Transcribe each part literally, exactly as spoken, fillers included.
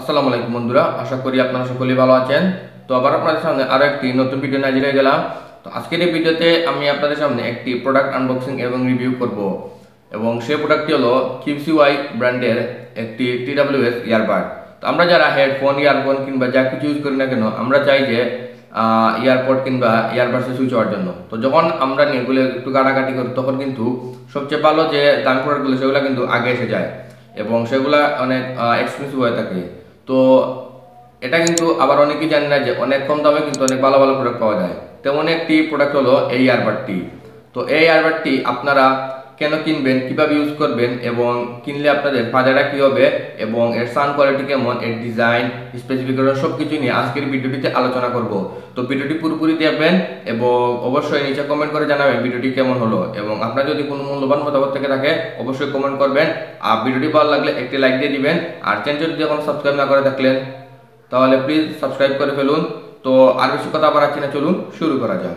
আসসালামু আলাইকুম বন্ধুরা, আশা করি আপনারা সকলেই ভালো আছেন। তো আবার আপনাদের সামনে আরো একটি নতুন ভিডিও নিয়ে হাজির হয়ে গেলাম। তো আজকের এই ভিডিওতে আমি আপনাদের সামনে একটি প্রোডাক্ট আনবক্সিং এবং রিভিউ করব, এবং সেই প্রোডাক্টটি হলো কিউসিওয়াই ব্র্যান্ডের একটি টিডব্লিউএস ইয়ারবাড। তো আমরা যারা হেডফোন, ইয়ারফোন কিংবা যা কিছু ইউজ করি না কেন, আমরা চাই যে ইয়ারপড কিংবা ইয়ারবাডসে সুইচ হওয়ার জন্য। তো যখন আমরা এগুলো একটু কাটাকাটি করি তখন কিন্তু সবচেয়ে ভালো যে দামি প্রোডাক্টগুলো সেগুলো কিন্তু আগে এসে যায় এবং সেগুলা অনেক এক্সপেন্সিভ হয়ে থাকে। তো এটা কিন্তু আবার অনেকেই জানে না যে অনেক কম দামে কিন্তু অনেক ভালো ভালো প্রোডাক্ট পাওয়া যায়। তেমন একটি প্রোডাক্ট হলো এই ইয়ারবাডটি। তো এই ইয়ারবাডটি আপনারা কেন কিনবেন, কিভাবে ইউজ করবেন এবং কিনলে আপনাদের ফায়দাটা কী হবে এবং এর সাউন্ড কোয়ালিটি কেমন, এর ডিজাইন, স্পেসিফিকেশন সব কিছু নিয়ে আজকের ভিডিওটিতে আলোচনা করব। তো ভিডিওটি পুরোপুরি দেখবেন এবং অবশ্যই নিচে কমেন্ট করে জানাবেন ভিডিওটি কেমন হলো, এবং আপনার যদি কোনো মূল্যবান মতামত থেকে থাকে অবশ্যই কমেন্ট করবেন। আর ভিডিওটি ভালো লাগলে একটি লাইক দিয়ে দিবেন, আর চ্যানেলটি যদি এখন সাবস্ক্রাইব না করে থাকলেন তাহলে প্লিজ সাবস্ক্রাইব করে ফেলুন। তো আর বেশি কথা বাড়াচ্ছি না, চলুন শুরু করা যাক।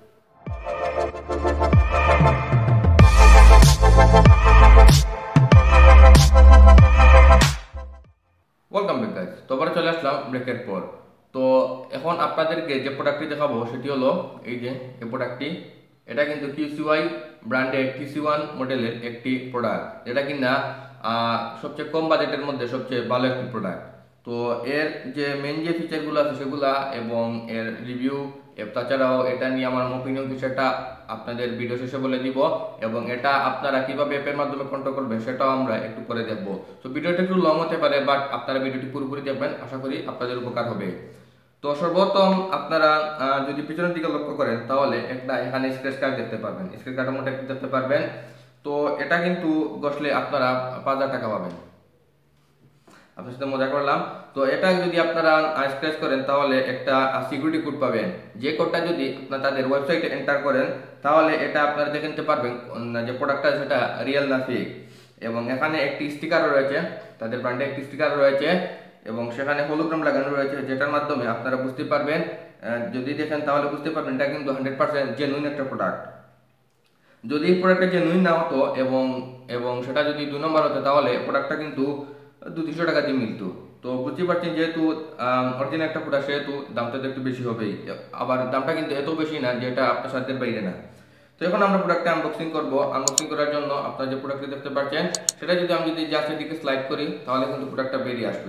Welcome back guys. তো আবার চলে আসলাম ব্রেকের পর। তো এখন আপনাদেরকে যে প্রোডাক্টটি দেখাবো সেটি হলো এই যে এই প্রোডাক্টটি। এটা কিন্তু কিউসিওয়াই ব্র্যান্ডের টিসি ওয়ান মডেলের একটি প্রোডাক্ট, যেটা কিনা সবচেয়ে কম বাজেটের মধ্যে সবচেয়ে ভালো একটি প্রোডাক্ট। তো এর যে মেন যে ফিচারগুলো আছে সেগুলা এবং এর রিভিউ, তাছাড়াও এটা নিয়ে আমার ওপিনিয়ন কিছু একটা আপনাদের ভিডিও শেষে বলে দিব, এবং এটা আপনারা কিভাবে অ্যাপের মাধ্যমে কন্ট্রোল করবেন সেটাও আমরা একটু করে দেখবো। তো ভিডিওটা একটু লং হতে পারে, বাট আপনারা ভিডিওটি পুরোপুরি দেখবেন, আশা করি আপনাদের উপকার হবে। তো সর্বপ্রথম আপনারা যদি পিছনের দিকে লক্ষ্য করেন তাহলে একটা এখানে স্ক্র্যাচ কার্ড দেখতে পারবেন, স্ক্র্যাচ কার্ডের মধ্যে একটু দেখতে পারবেন। তো এটা কিন্তু বসলে আপনারা পাঁচ হাজার টাকা পাবেন। আপনার সাথে মজা করলাম। তো এটা যদি আপনারা স্ক্র্যাচ করেন তাহলে একটা সিকিউরিটি কোড পাবেন, যে কোডটা যদি আপনারা তাদের ওয়েবসাইটে এন্টার করেন তাহলে এটা আপনারা দেখে নিতে পারবেন যে প্রোডাক্টটা সেটা রিয়েল না ফেক। এবং এখানে একটি স্টিকারও রয়েছে, তাদের ব্র্যান্ডে একটি স্টিকার রয়েছে এবং সেখানে হলোগ্রাম লাগানো রয়েছে, যেটার মাধ্যমে আপনারা বুঝতে পারবেন, যদি দেখেন তাহলে বুঝতে পারবেন এটা কিন্তু হান্ড্রেড পার্সেন্ট জেনুইন একটা প্রোডাক্ট। যদি এই প্রোডাক্টটা জেনুইন না হতো এবং এবং সেটা যদি দুই নম্বর হতো তাহলে প্রোডাক্টটা কিন্তু দু তিনশো টাকা দিয়ে মিলত। তো বুঝতে পারছেন যেহেতু অরিজিনাল একটা প্রোডাক্ট সেহেতু দামটা তো একটু বেশি হবেই, আবার দামটা কিন্তু এত বেশি না যেটা আপনার সাধ্যের বাইরে না। তো এখন আমরা প্রোডাক্টটা আনবক্সিং করব। আনবক্সিং করার জন্য আপনারা যে প্রোডাক্টটি দেখতে পাচ্ছেন সেটা যদি আমি যদি জাস্টের দিকে স্লাইড করি তাহলে কিন্তু প্রোডাক্টটা বেরিয়ে আসবে।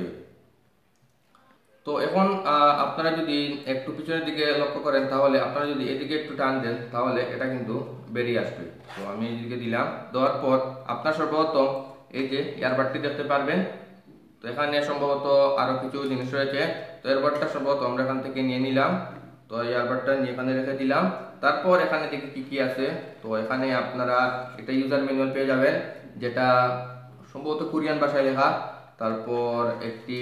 তো এখন আপনারা যদি একটু পিছনের দিকে লক্ষ্য করেন তাহলে আপনারা যদি এদিকে একটু টান দেন তাহলে এটা কিন্তু বেরিয়ে আসবে। তো আমি এদিকে দিলাম, দেওয়ার পর আপনার সর্বপ্রথম এই যে ইয়ারবাডটি দেখতে পারবেন। তো এখানে সম্ভবত আরো কিছু জিনিস রয়েছে। তো ইয়ারবাডটা সম্ভবত আমরা এখান থেকে নিয়ে নিলাম। তো ইয়ারবাডটা নিয়ে এখানে রেখে দিলাম। তারপর এখানে দেখি কি কি আছে। তো এখানে আপনারা একটা ইউজার ম্যানুয়াল পেয়ে যাবেন, যেটা সম্ভবত কোরিয়ান ভাষায় লেখা। তারপর একটি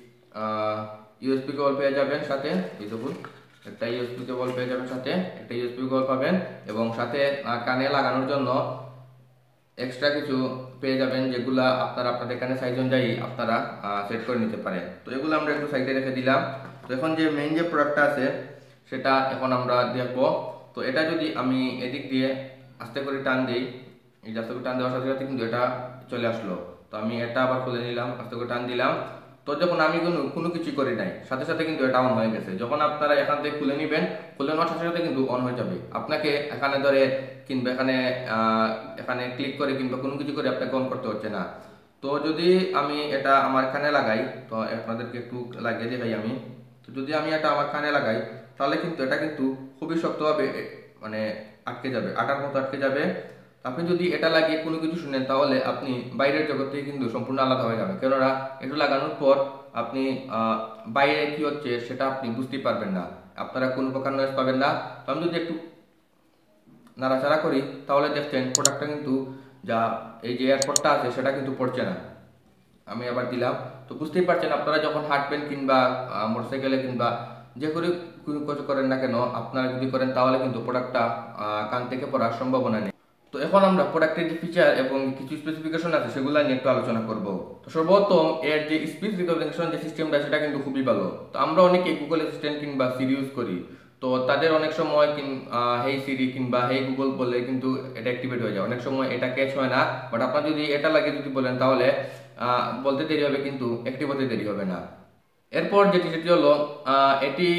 ইউএসবি কেবল পেয়ে যাবেন সাথে, এই দেখুন একটা ইউএসবি কেবল পেয়ে যাবেন সাথে, একটা ইউএসবি কেবল পাবেন এবং সাথে কানে লাগানোর জন্য এক্সট্রা কিছু পেয়ে যাবেন, যেগুলো আপনারা আপনাদের কানে সাইজ অনুযায়ী আপনারা সেট করে নিতে পারেন। তো এগুলো আমরা একটু সাইডে রেখে দিলাম। তো এখন যে মেইন যে প্রোডাক্টটা আছে সেটা এখন আমরা দেখব। তো এটা যদি আমি এদিক দিয়ে আস্তে করে টান দিই, এই আস্তে করে টান দেওয়ার সাথে সাথে কিন্তু এটা চলে আসলো। তো আমি এটা আবার খুলে নিলাম, আস্তে করে টান দিলাম। তো যখন আমি কোনো কোনো কিছু করি নাই সাথে সাথে কিন্তু এটা অন হয়ে গেছে। যখন আপনারা এখান থেকে খুলে নেবেন, খুলে নেওয়ার সাথে সাথে কিন্তু অন হয়ে যাবে। আপনাকে এখানে ধরে কিংবা এখানে এখানে ক্লিক করে কিংবা কোনো কিছু করে আপনাকে অন করতে হচ্ছে না। তো যদি আমি এটা আমার কানে লাগাই, তো আপনাদেরকে একটু লাগিয়ে দেখাই আমি। তো যদি আমি এটা আমার কানে লাগাই তাহলে কিন্তু এটা কিন্তু খুবই শক্তভাবে মানে আটকে যাবে, আটার মতো আটকে যাবে। আপনি যদি এটা লাগিয়ে কোনো কিছু শুনেন তাহলে আপনি বাইরের জগৎ থেকে কিন্তু সম্পূর্ণ আলাদা হয়ে যাবে, কেননা এটা লাগানোর পর আপনি বাইরে কি হচ্ছে সেটা আপনি বুঝতেই পারবেন না, আপনারা কোনো প্রকার নয়েজ পাবেন না। তো আমি যদি একটু নাড়াচাড়া করি তাহলে দেখছেন প্রোডাক্টটা কিন্তু যা এই যে এয়ারপডটা আছে সেটা কিন্তু পড়ছে না। আমি আবার দিলাম। তো বুঝতেই পারছেন আপনারা যখন হাঁটবেন কিংবা মোটরসাইকেলে কিংবা যে করে কিছু করেন না কেন, আপনারা যদি করেন তাহলে কিন্তু প্রোডাক্টটা কান থেকে পড়ার সম্ভাবনা নেই। তো এখন আমরা প্রোডাক্টের যে ফিচার এবং কিছু স্পেসিফিকেশন আছে সেগুলো নিয়ে একটু আলোচনা করব। তো সর্বপ্রথম এর যে স্পিচ রিকগনিশন যে সিস্টেমটা সেটা কিন্তু খুবই ভালো। তো আমরা অনেকে গুগল অ্যাসিস্ট্যান্ট কিংবা সিরি ইউজ করি, তো তাদের অনেক সময় হেই সিরি কিংবা হেই গুগল বললে কিন্তু এটা অ্যাক্টিভেট হয়ে যায়, অনেক সময় এটা ক্যাচ হয় না। বাট আপনার যদি এটা লাগে যদি বলেন তাহলে বলতে দেরি হবে কিন্তু অ্যাক্টিভ হতে দেরি হবে না। এরপর যেটি সেটি হলো আহ, এটি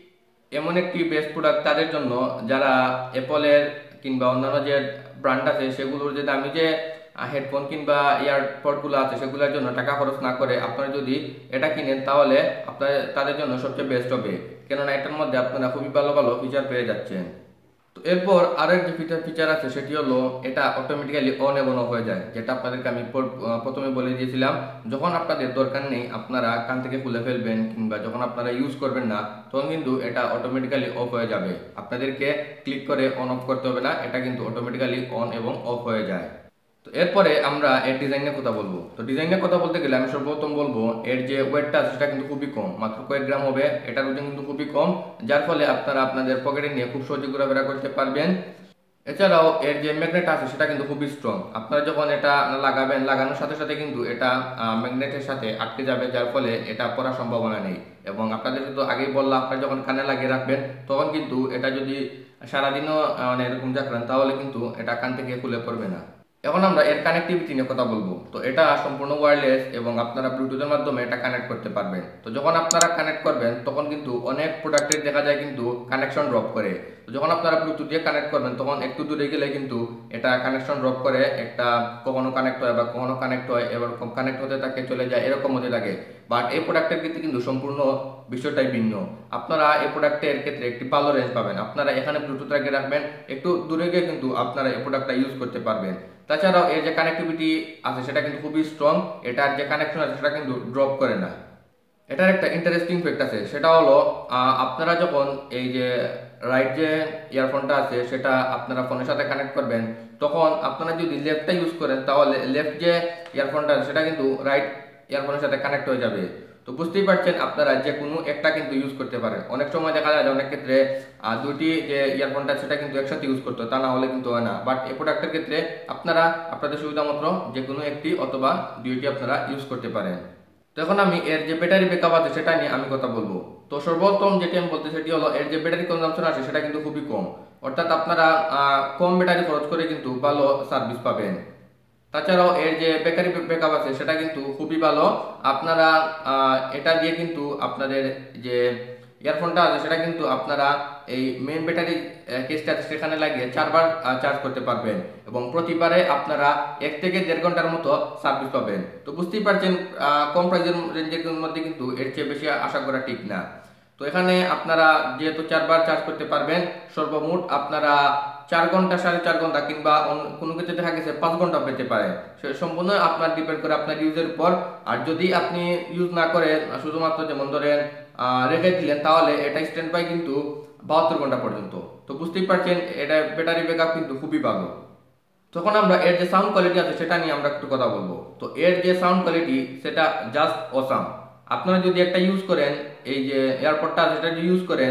এমন একটি বেস্ট প্রোডাক্ট তাদের জন্য যারা অ্যাপলের কিংবা অন্যান্য যে ব্র্যান্ড আছে সেগুলোর যে দামি যে হেডফোন কিংবা ইয়ারপডগুলো আছে সেগুলোর জন্য টাকা খরচ না করে আপনারা যদি এটা কিনেন তাহলে আপনার তাদের জন্য সবচেয়ে বেস্ট হবে, কেননা এটার মধ্যে আপনারা খুবই ভালো ভালো ফিচার পেয়ে যাচ্ছেন। তো এরপর আরেক যে ফিচার ফিচার আছে সেটি হলো এটা অটোমেটিক্যালি অন এবং অফ হয়ে যায়, যেটা আপনাদেরকে আমি পর- আহ, প্রথমে বলে দিয়েছিলাম। যখন আপনাদের দরকার নেই আপনারা কান থেকে খুলে ফেলবেন কিংবা যখন আপনারা ইউজ করবেন না তখন কিন্তু এটা অটোমেটিক্যালি অফ হয়ে যাবে, আপনাদেরকে ক্লিক করে অন অফ করতে হবে না, এটা কিন্তু অটোমেটিক্যালি অন এবং অফ হয়ে যায়। তো এরপরে আমরা এর ডিজাইনের কথা বলবো। তো ডিজাইনের কথা বলতে গেলে আমি সর্বপ্রথম বলবো এর যে ওয়েটটা আছে সেটা কিন্তু খুবই কম, মাত্র কয়েক গ্রাম হবে, এটার ওজন কিন্তু খুবই কম, যার ফলে আপনারা আপনাদের পকেটে নিয়ে খুব সহজে ঘোরাফেরা করতে পারবেন। এছাড়াও এর যে ম্যাগনেট আছে সেটা কিন্তু খুবই স্ট্রং, আপনারা যখন এটা লাগাবেন লাগানোর সাথে সাথে কিন্তু এটা ম্যাগনেটের সাথে আটকে যাবে, যার ফলে এটা পড়ার সম্ভাবনা নেই। এবং আপনাদের তো আগেই বললাম আপনারা যখন কানে লাগিয়ে রাখবেন তখন কিন্তু এটা যদি সারাদিনও আহ, মানে এরকম রাখেন তাহলে কিন্তু এটা কান থেকে খুলে পড়বে না। এখন আমরা এর কানেক্টিভিটি নিয়ে কথা বলবো। তো এটা সম্পূর্ণ ওয়্যারলেস এবং আপনারা ব্লুটুথের মাধ্যমে এটা কানেক্ট করতে পারবেন। তো যখন আপনারা কানেক্ট করবেন তখন কিন্তু অনেক প্রোডাক্টের দেখা যায় কিন্তু কানেকশন ড্রপ করে। তো যখন আপনারা ব্লুটুথ দিয়ে কানেক্ট করবেন তখন একটু দূরে গেলে কিন্তু এটা কানেকশন ড্রপ করে, একটা কখনো কানেক্ট হয় বা কখনো কানেক্ট হয় এবার কানেক্ট হতে থাকে চলে যায় এরকম হতে থাকে। বাট এই প্রোডাক্টের ক্ষেত্রে কিন্তু সম্পূর্ণ বিষয়টাই ভিন্ন, আপনারা এই প্রোডাক্টের ক্ষেত্রে একটি ভালো রেঞ্জ পাবেন, আপনারা এখানে ব্লুটুথ রেখে রাখবেন একটু দূরে গিয়ে কিন্তু আপনারা এই প্রোডাক্টটা ইউজ করতে পারবেন। তাছাড়াও এর যে কানেক্টিভিটি আছে সেটা কিন্তু খুবই স্ট্রং, এটার যে কানেকশন আছে সেটা কিন্তু ড্রপ করে না। এটার একটা ইন্টারেস্টিং ফ্যাক্ট আছে, সেটা হলো আহ, আপনারা যখন এই যে রাইট যে ইয়ারফোনটা আছে সেটা আপনারা ফোনের সাথে কানেক্ট করবেন তখন আপনারা যদি লেফটটা ইউজ করেন তাহলে লেফট যে ইয়ারফোনটা আছে সেটা কিন্তু রাইট ইয়ারফোনের সাথে কানেক্ট হয়ে যাবে। তো বুঝতেই পারছেন আপনারা যে কোনো একটা কিন্তু ইউজ করতে পারেন, অনেক সময় দেখা যায় যে অনেক ক্ষেত্রে আহ, দুটি যে ইয়ারফোনটা সেটা কিন্তু একসাথে ইউজ করতে হয়, তা না হলে কিন্তু হয় না। বাট এই প্রোডাক্টের ক্ষেত্রে আপনারা আপনাদের সুবিধা মতো যে কোনো একটি অথবা দুইটি আপনারা ইউজ করতে পারেন। তো এখন আমি এর যে ব্যাটারি ব্যাকআপ আছে সেটা নিয়ে আমি কথা বলবো। তো সর্বোত্তম যেটি আমি বলতে সেটি হলো এর যে ব্যাটারি কনজাম্পশন আছে সেটা কিন্তু খুবই কম, অর্থাৎ আপনারা আহ, কম ব্যাটারি খরচ করে কিন্তু ভালো সার্ভিস পাবেন। তাছাড়াও এর যে ব্যাটারি ব্যাকআপ আছে সেটা কিন্তু খুবই ভালো, আপনারা আহ, এটা দিয়ে কিন্তু আপনাদের যে ইয়ারফোনটা আছে সেটা কিন্তু আপনারা এই মেইন ব্যাটারি কেসটা আছে সেখানে লাগিয়ে চারবার চার্জ করতে পারবেন এবং প্রতিবারে আপনারা এক থেকে দেড় ঘন্টার মতো সার্ভিস পাবেন। তো বুঝতেই পারছেন আহ, কম প্রাইজের রেঞ্জের মধ্যে কিন্তু এর চেয়ে বেশি আশা করা ঠিক না। তো এখানে আপনারা যেহেতু চারবার চার্জ করতে পারবেন সর্বমোট আপনারা চার ঘন্টা সাড়ে চার ঘন্টা কিংবা অন্য- কোনো ক্ষেত্রে দেখা গেছে পাঁচ ঘন্টা পেতে পারে, সে সম্পূর্ণ আপনার ডিপেন্ড করে আপনার ইউজের উপর। আর যদি আপনি ইউজ না করেন শুধুমাত্র যেমন ধরেন আহ, রেখে দিলেন তাহলে এটা স্ট্যান্ড বাই কিন্তু বাহাত্তর ঘন্টা পর্যন্ত। তো বুঝতেই পারছেন এটা ব্যাটারি ব্যাকআপ কিন্তু খুবই ভালো। তখন আমরা এর যে সাউন্ড কোয়ালিটি আছে সেটা নিয়ে আমরা একটু কথা বলবো। তো এর যে সাউন্ড কোয়ালিটি সেটা জাস্ট অসাম, আপনারা যদি একটা ইউজ করেন এই যে এয়ারপডটা আছে সেটা যদি ইউজ করেন,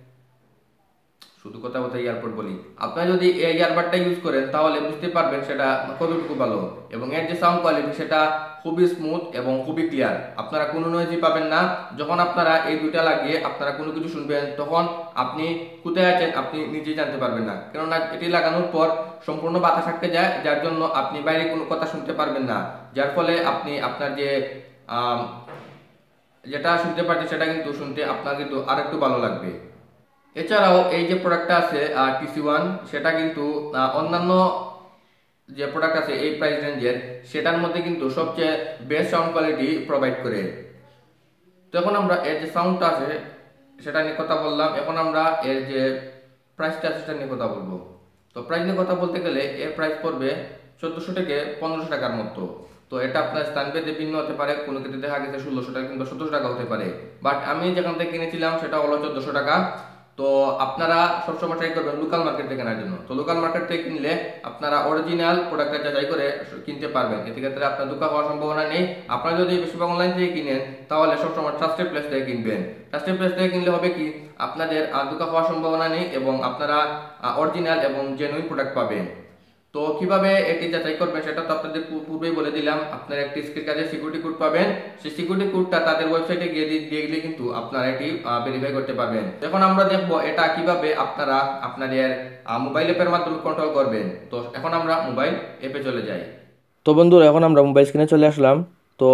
শুধু কথা কথা এয়ারপড বলি, আপনারা যদি এই ইয়ারবাডটা ইউজ করেন তাহলে বুঝতে পারবেন সেটা কতটুকু ভালো। এবং এর যে সাউন্ড কোয়ালিটি সেটা খুবই স্মুথ এবং খুবই ক্লিয়ার, আপনারা কোনো নয়েজই পাবেন না। যখন আপনারা এই দুইটা লাগিয়ে আপনারা কোনো কিছু শুনবেন তখন আপনি কোথায় আছেন আপনি নিজেই জানতে পারবেন না, কেননা এটি লাগানোর পর সম্পূর্ণ বাতাস আটকে যায় যার জন্য আপনি বাইরে কোনো কথা শুনতে পারবেন না, যার ফলে আপনি আপনার যে আম, যেটা শুনতে পাচ্ছেন সেটা কিন্তু শুনতে আপনার কিন্তু আরেকটু ভালো লাগবে। এছাড়াও এই যে প্রোডাক্টটা আছে টিসি ওয়ান সেটা কিন্তু আহ, অন্যান্য যে প্রোডাক্ট আছে এই প্রাইস রেঞ্জের সেটার মধ্যে কিন্তু সবচেয়ে বেস্ট সাউন্ড কোয়ালিটি প্রোভাইড করে। তো এখন আমরা এর যে সাউন্ডটা আছে সেটা নিয়ে কথা বললাম, এখন আমরা এর যে প্রাইসটা আছে সেটা নিয়ে কথা বলবো। তো প্রাইস নিয়ে কথা বলতে গেলে এর প্রাইস পড়বে চোদ্দোশো থেকে পনেরোশো টাকার মতো। তো এটা আপনার স্থানভেদে ভিন্ন হতে পারে, কোনো ক্ষেত্রে দেখা গেছে ষোলোশো টাকা কিংবা সতেরোশো টাকা হতে পারে, বাট আমি যেখান থেকে কিনেছিলাম সেটা হলো চোদ্দোশো টাকা। তো আপনারা সবসময় ট্রাই করবেন লোকাল মার্কেট থেকে কেনার জন্য। তো লোকাল মার্কেট থেকে কিনলে আপনারা অরিজিনাল প্রোডাক্টটা যাচাই করে কিনতে পারবেন, এতে ক্ষেত্রে আপনার ধোঁকা হওয়ার সম্ভাবনা নেই। আপনারা যদি বেশিরভাগ অনলাইন থেকে কিনেন তাহলে সবসময় ট্রাস্টেড প্লেস থেকে কিনবেন, ট্রাস্টেড প্লেস থেকে কিনলে হবে কি আপনাদের ধোঁকা হওয়ার সম্ভাবনা নেই এবং আপনারা অরিজিনাল এবং জেনুইন প্রোডাক্ট পাবেন। তো কিভাবে এটি যাচাই করবেন সেটা তো আপনাদের পূ- পূর্বেই বলে দিলাম, আপনার একটি স্ক্রিন কাজে সিকিউরিটি কোড পাবেন, সেই সিকিউরিটি কোডটা তাদের ওয়েবসাইটে গিয়ে দি- দিয়ে গেলে কিন্তু আপনারা এটি ভেরিফাই করতে পারবেন। এখন আমরা দেখবো এটা কিভাবে আপনারা আপনাদের মোবাইল অ্যাপের মাধ্যমে কন্ট্রোল করবেন। তো এখন আমরা মোবাইল অ্যাপে চলে যাই। তো বন্ধুরা এখন আমরা মোবাইল স্ক্রিনে চলে আসলাম। তো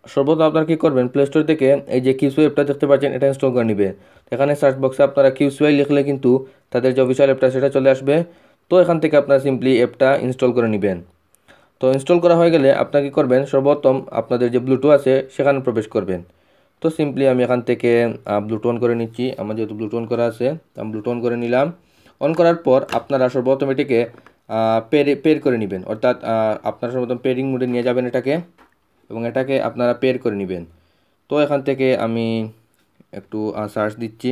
সর্বপ্রথম আপনারা কী করবেন, প্লে স্টোর থেকে এই যে কিউসিওয়াই অ্যাপটা দেখতে পাচ্ছেন এটা ইনস্টল করে নেবেন। এখানে সার্চ বক্সে আপনারা কিউসিওয়াই লিখলে কিন্তু তাদের যে অফিসিয়াল অ্যাপটা সেটা চলে আসবে। তো এখান থেকে আপনারা সিম্পলি অ্যাপটা ইনস্টল করে নেবেন। তো ইনস্টল করা হয়ে গেলে আপনারা কী করবেন, সর্বপ্রথম আপনাদের যে ব্লুটুথ আছে সেখানে প্রবেশ করবেন। তো সিম্পলি আমি এখান থেকে ব্লুটুথ অন করে নিচ্ছি। আমার যেহেতু ব্লুটুথ অন করা আছে আমি ব্লুটুথ অন করে নিলাম। অন করার পর আপনারা সর্বপ্রথম এটিকে পের পের করে নেবেন, অর্থাৎ আপনারা সর্বপ্রথম পেরিং মোডে নিয়ে যাবেন এটাকে, এবং এটাকে আপনারা পের করে নেবেন। তো এখান থেকে আমি একটু সার্চ দিচ্ছি।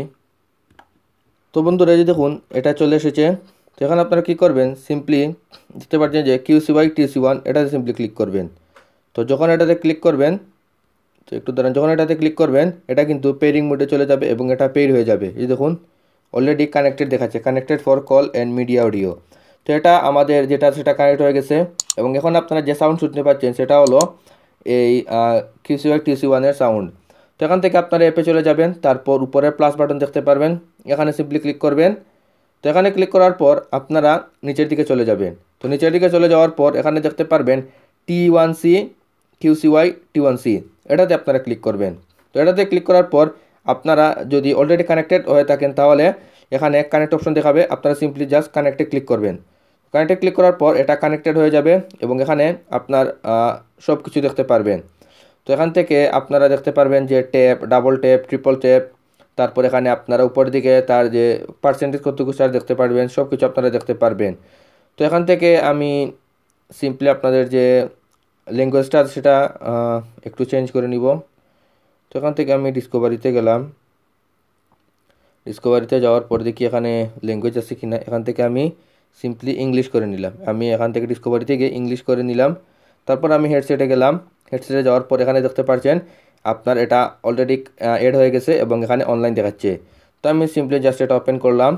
তো বন্ধুরা, এই যে দেখুন এটা চলে এসেছে। তো এখানে আপনারা কী করবেন, সিম্পলি দেখতে পাচ্ছেন যে কিউসিওয়াই টিসি ওয়ান এটাতে সিম্পলি ক্লিক করবেন। তো যখন এটাতে ক্লিক করবেন, তো একটু দাঁড়ান, যখন এটাতে ক্লিক করবেন এটা কিন্তু পেরিং মোডে চলে যাবে এবং এটা পের হয়ে যাবে। এই দেখুন অলরেডি কানেক্টেড দেখাচ্ছে, connected for call and media audio. তো এটা আমাদের যেটা সেটা কানেক্ট হয়ে গেছে, এবং এখন আপনারা যে সাউন্ড শুনতে পাচ্ছেন সেটা হলো এই কিউসিওয়াই টিসি ওয়ানের সাউন্ড। তো এখান থেকে আপনারা অ্যাপে চলে যাবেন, তারপর উপরে প্লাস বাটন দেখতে পারবেন, এখানে সিম্পলি ক্লিক করবেন। তো এখানে ক্লিক করার পর আপনারা নিচের দিকে চলে যাবেন। তো নিচের দিকে চলে যাওয়ার পর এখানে দেখতে পারবেন T one C QCY T one C, এটাতে আপনারা ক্লিক করবেন। তো এটাতে ক্লিক করার পর আপনারা যদি অলরেডি কানেক্টেড হয়ে থাকেন তাহলে এখানে কানেক্ট অপশন দেখাবে, আপনারা সিম্পলি জাস্ট কানেক্টে ক্লিক করবেন। কানেক্টে ক্লিক করার পর এটা কানেক্টেড হয়ে যাবে এবং এখানে আপনার সব কিছু দেখতে পারবেন। তো এখান থেকে আপনারা দেখতে পারবেন যে tap, double tap, triple tap, তারপর এখানে আপনারা উপরের দিকে তার যে পার্সেন্টেজ কতটুকু চার্জ দেখতে পারবেন, সব কিছু আপনারা দেখতে পারবেন। তো এখান থেকে আমি সিম্পলি আপনাদের যে ল্যাঙ্গুয়েজটা সেটা একটু চেঞ্জ করে নিব। তো এখান থেকে আমি ডিসকভারিতে গেলাম। ডিসকভারিতে যাওয়ার পর দেখি এখানে ল্যাঙ্গুয়েজ আছে কি না, এখান থেকে আমি সিম্পলি ইংলিশ করে নিলাম। আমি এখান থেকে ডিসকভারিতে গিয়ে ইংলিশ করে নিলাম। তারপর আমি হেডসেটে গেলাম। হেডসেটে যাওয়ার পর এখানে দেখতে পাচ্ছেন আপনার এটা অলরেডি অ্যাড হয়ে গেছে এবং এখানে অনলাইন দেখাচ্ছে। তো আমি সিম্পলি জাস্ট এটা ওপেন করলাম।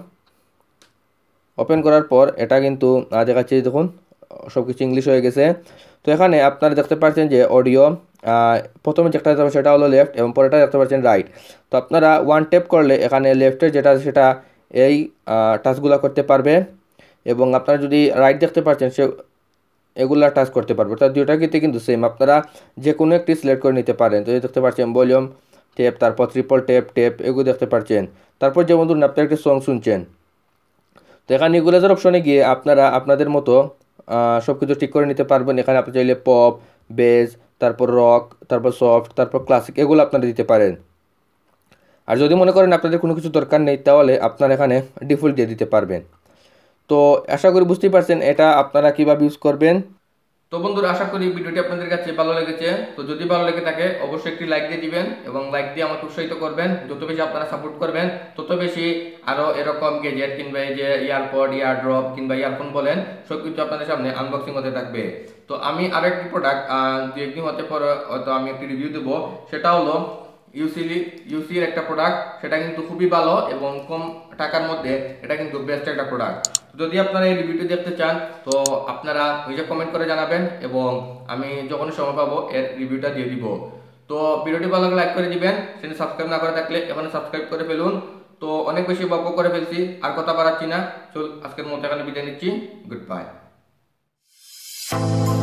ওপেন করার পর এটা কিন্তু দেখাচ্ছে, দেখুন সব কিছু ইংলিশ হয়ে গেছে। তো এখানে আপনারা দেখতে পাচ্ছেন যে অডিও প্রথমে যেটা দেখতে পাচ্ছেন সেটা হলো লেফট এবং পরেটা দেখতে পাচ্ছেন রাইট। তো আপনারা ওয়ান ট্যাপ করলে এখানে লেফটের যেটা সেটা এই টাচগুলো করতে পারবে, এবং আপনারা যদি রাইট দেখতে পাচ্ছেন সে এগুলা টাচ করতে পারবে। অর্থাৎ দুইটা ক্ষেত্রে কিন্তু সেম, আপনারা যে কোনো একটি সিলেক্ট করে নিতে পারেন। তো দেখতে পাচ্ছেন ভলিউম ট্যাপ, তারপর ট্রিপল ট্যাপ ট্যাপ এগুলো দেখতে পাচ্ছেন। তারপর যেমন ধরুন আপনারা একটি সং শুনছেন, তো এখানে ইকুয়ালাইজার অপশনে গিয়ে আপনারা আপনাদের মতো সব কিছু ঠিক করে নিতে পারবেন। এখানে আপনি চাইলে পপ, বেজ, তারপর রক, তারপর সফট, তারপর ক্লাসিক এগুলো আপনারা দিতে পারেন। আর যদি মনে করেন আপনাদের কোনো কিছু দরকার নেই তাহলে আপনারা এখানে ডিফল্ট দিয়ে দিতে পারবেন। তো আশা করি বুঝতেই পারছেন এটা আপনারা কীভাবে ইউজ করবেন। তো বন্ধুরা, আশা করি ভিডিওটি আপনাদের কাছে ভালো লেগেছে। তো যদি ভালো লেগে থাকে অবশ্যই একটি লাইক দিয়ে দিবেন এবং লাইক দিয়ে আমাকে উৎসাহিত করবেন। যত বেশি আপনারা সাপোর্ট করবেন তত বেশি আরও এরকম গেজেট কিংবা এই যে ইয়ারপড, ইয়ারড্রপ কিংবা ইয়ারফোন বলেন সব কিছু আপনাদের সামনে আনবক্সিং হতে থাকবে। তো আমি আরও একটি প্রোডাক্ট দু একদিন হতে পরে হয়তো আমি একটি রিভিউ দেবো, সেটা হলো ইউসিলি ইউসির একটা প্রোডাক্ট। সেটা কিন্তু খুবই ভালো এবং কম টাকার মধ্যে এটা কিন্তু বেস্ট একটা প্রোডাক্ট। যদি আপনারা এই রিভিউটি দেখতে চান তো আপনারা নিজে কমেন্ট করে জানাবেন এবং আমি যখন সময় পাবো এর রিভিউটা দিয়ে দিব। তো ভিডিওটি ভালো লাগলে লাইক করে দিবেন, সেটা সাবস্ক্রাইব না করে থাকলে এখানে সাবস্ক্রাইব করে ফেলুন। তো অনেক বেশি বকবক করে ফেলছি, আর কথা বাড়াচ্ছি না। চল আজকের মতো এখানে বিদায় নিচ্ছি। Good bye.